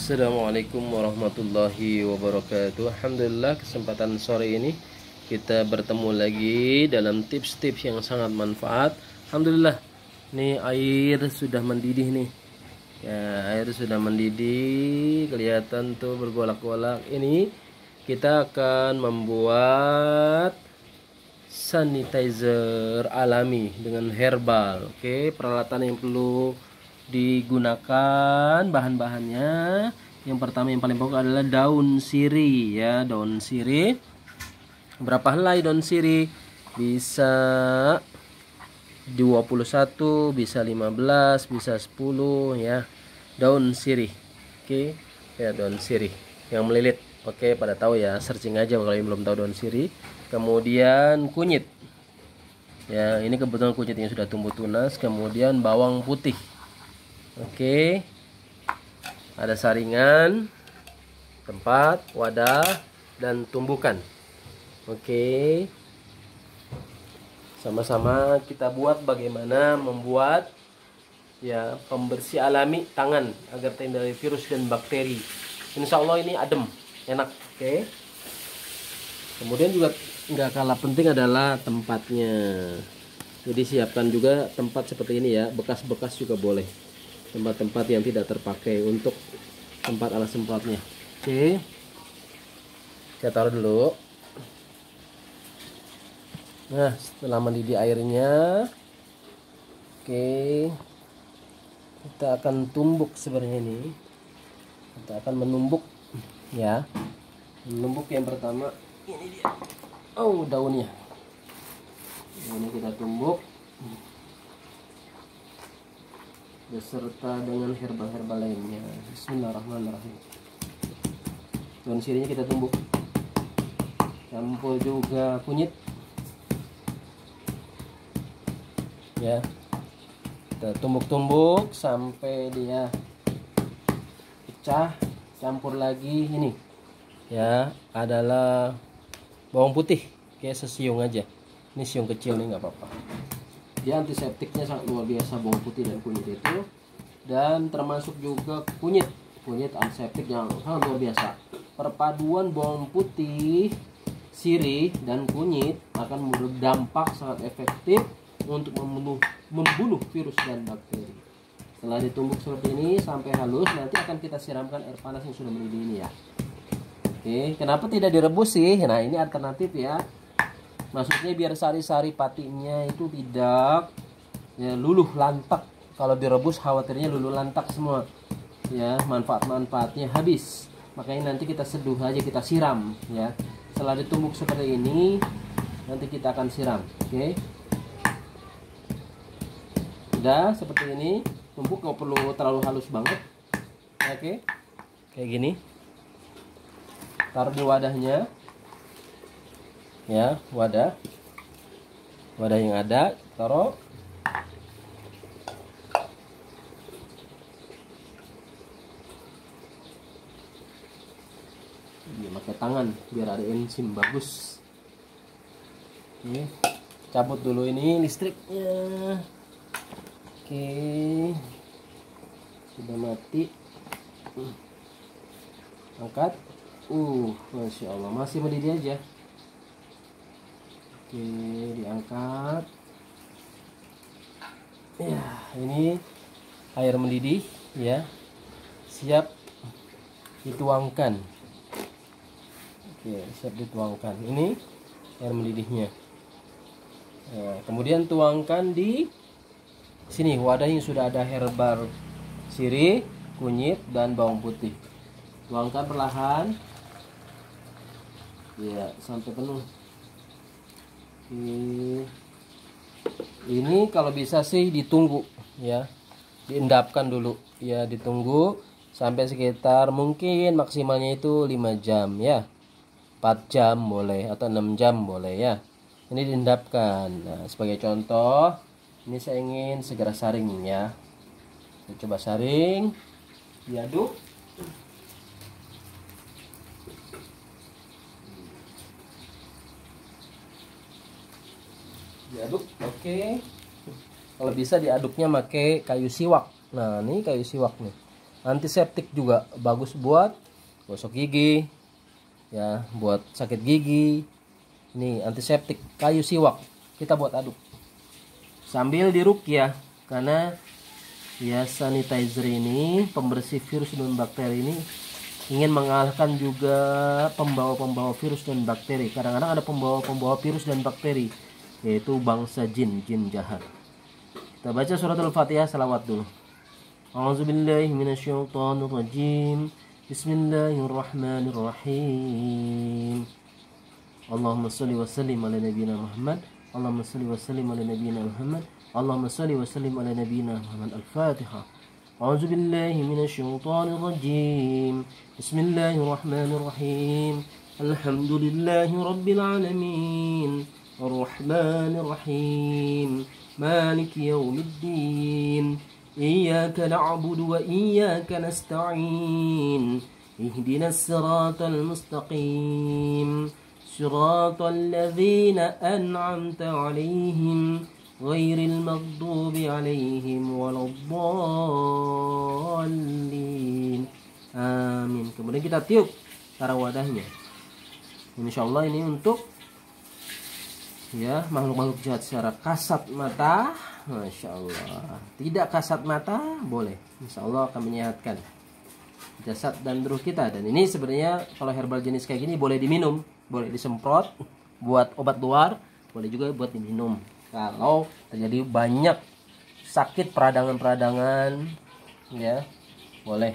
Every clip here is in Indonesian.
Assalamualaikum warahmatullahi wabarakatuh. Alhamdulillah, kesempatan sore ini kita bertemu lagi dalam tips-tips yang sangat manfaat. Alhamdulillah, nih air sudah mendidih nih. Ya, air sudah mendidih, kelihatan tuh bergolak-golak. Ini kita akan membuat sanitizer alami dengan herbal. Oke, peralatan yang perlu digunakan bahan-bahannya, yang pertama yang paling pokok adalah daun sirih ya. Daun sirih, berapa helai daun sirih? Bisa 21, bisa 15, bisa 10 ya, daun sirih. Oke ya, daun sirih yang melilit. Oke, pada tahu ya, searching aja kalau yang belum tahu daun sirih. Kemudian kunyit ya, ini kebetulan kunyitnya sudah tumbuh tunas. Kemudian bawang putih. Oke, ada saringan, tempat, wadah, dan tumbukan. Oke, sama-sama kita buat bagaimana membuat ya pembersih alami tangan agar terhindar dari virus dan bakteri. Insya Allah ini adem, enak. Oke, kemudian juga nggak kalah penting adalah tempatnya. Jadi siapkan juga tempat seperti ini ya, bekas-bekas juga boleh, tempat-tempat yang tidak terpakai untuk tempat alas semprotnya. Oke, saya taruh dulu. Nah, setelah mendidih airnya, oke, kita akan tumbuk sebenarnya ini. Kita akan menumbuk ya. Menumbuk yang pertama ini dia. Oh, daunnya. Ini kita tumbuk beserta dengan herbal-herbal lainnya. Bismillahirrahmanirrahim. Daun sirihnya kita tumbuk, campur juga kunyit ya. Kita tumbuk-tumbuk sampai dia pecah. Campur lagi ini ya, adalah bawang putih, kayak sesiung aja. Ini siung kecil nih, nggak apa-apa. Dia antiseptiknya sangat luar biasa, bawang putih dan kunyit itu. Dan termasuk juga kunyit antiseptik yang sangat luar biasa. Perpaduan bawang putih, sirih, dan kunyit akan berdampak sangat efektif untuk membunuh virus dan bakteri. Setelah ditumbuk seperti ini sampai halus, nanti akan kita siramkan air panas yang sudah mendidih ini ya. Oke, kenapa tidak direbus sih? Nah, ini alternatif ya. Maksudnya biar sari-sari patinya itu tidak ya luluh lantak. Kalau direbus khawatirnya luluh lantak semua ya, manfaat-manfaatnya habis. Makanya nanti kita seduh aja, kita siram ya. Setelah ditumbuk seperti ini, nanti kita akan siram. Oke, udah seperti ini. Tumbuk, nggak perlu terlalu halus banget. Oke, kayak gini. Taruh di wadahnya ya, wadah yang ada taruh. Ini pakai tangan biar ada enzim bagus. Oke, cabut dulu ini listriknya. Oke, sudah mati. Angkat. Masya Allah, masih mendidih aja. Oke, diangkat. Ya, ini air mendidih ya, siap dituangkan. Oke, siap dituangkan. Ini air mendidihnya. Nah, kemudian tuangkan di sini wadah yang sudah ada herbal sirih, kunyit, dan bawang putih. Tuangkan perlahan ya sampai penuh. Ini kalau bisa sih ditunggu ya, diendapkan dulu ya, ditunggu sampai sekitar mungkin maksimalnya itu 5 jam ya, 4 jam boleh atau 6 jam boleh ya. Ini diendapkan. Nah, sebagai contoh, ini saya ingin segera saring ya. Saya coba saring, diaduk. Diaduk, oke. Kalau bisa diaduknya pakai kayu siwak. Nah, ini kayu siwak nih. Antiseptik juga bagus buat gosok gigi, ya, buat sakit gigi. Ini antiseptik kayu siwak, kita buat aduk sambil diruqyah, karena ya sanitizer ini pembersih virus dan bakteri ini ingin mengalahkan juga pembawa-pembawa virus dan bakteri. Kadang-kadang ada pembawa-pembawa virus dan bakteri, yaitu bangsa jin jahat. Kita baca surat Al-Fatihah, salawat dulu. A'udzubillahi minasyaitonirrajim. Bismillahirrahmanirrahim. Allahumma shalli wa sallim ala nabiyyina Muhammad. Allahumma shalli wa sallim ala nabiyyina Muhammad. Allahumma shalli wa sallim ala nabiyyina Muhammad. Al-Fatihah. A'udzu billahi minasyaitonir rajim. Bismillahir rahim. Alhamdulillahi rabbil alamin. Arrahmanir rahim. Maliki yaumiddin. Iyyaka na'budu wa iyyaka nasta'in. Ihdinas siratal mustaqim. صراط الذين أنعمت عليهم غير المغضوب عليهم ولا الضالين. Amin. Kemudian kita tiup cara wadahnya. Insya Allah ini untuk ya makhluk-makhluk jahat secara kasat mata. Masya Allah. Tidak kasat mata boleh. Insya Allah akan menyehatkan jasad dan ruh kita. Dan ini sebenarnya kalau herbal jenis kayak gini boleh diminum, boleh disemprot buat obat luar, boleh juga buat diminum kalau terjadi banyak sakit peradangan-peradangan, ya boleh.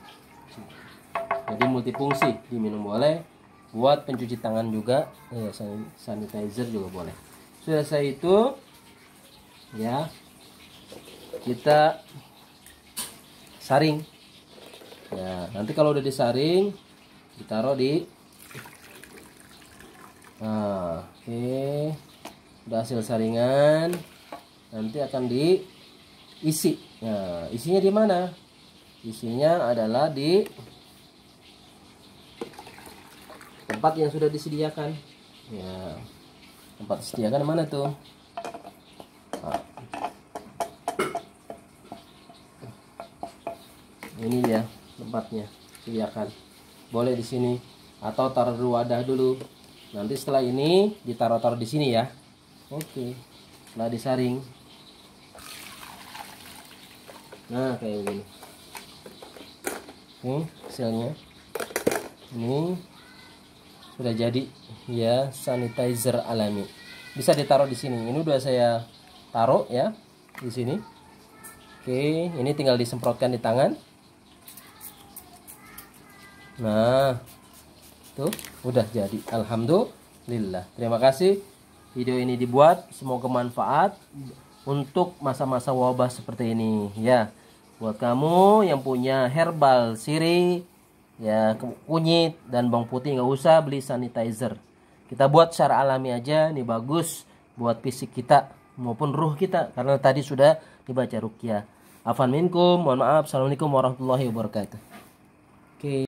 Jadi multifungsi, diminum boleh, buat pencuci tangan juga, ya, sanitizer juga boleh. Sudah saya itu ya kita saring. Ya, nanti kalau udah disaring ditaruh di oke. Udah hasil saringan, nanti akan diisi. Nah, isinya di mana? Isinya adalah di tempat yang sudah disediakan. Ya, tempat disediakan mana tuh? Ini ya tempatnya, sediakan. Boleh di sini atau taruh di wadah dulu. Nanti setelah ini ditaruh-taruh di sini ya. Oke. Setelah disaring. Nah, kayak gini. Oke, hasilnya. Ini sudah jadi ya sanitizer alami. Bisa ditaruh di sini. Ini udah saya taruh ya di sini. Oke, ini tinggal disemprotkan di tangan. Nah, tuh udah jadi. Alhamdulillah. Terima kasih video ini dibuat, semoga manfaat untuk masa-masa wabah seperti ini ya. Buat kamu yang punya herbal sirih ya, kunyit dan bawang putih, nggak usah beli sanitizer. Kita buat secara alami aja, nih bagus buat fisik kita maupun ruh kita, karena tadi sudah dibaca ruqyah. Afan minkum, mohon maaf. Assalamualaikum warahmatullahi wabarakatuh. Oke.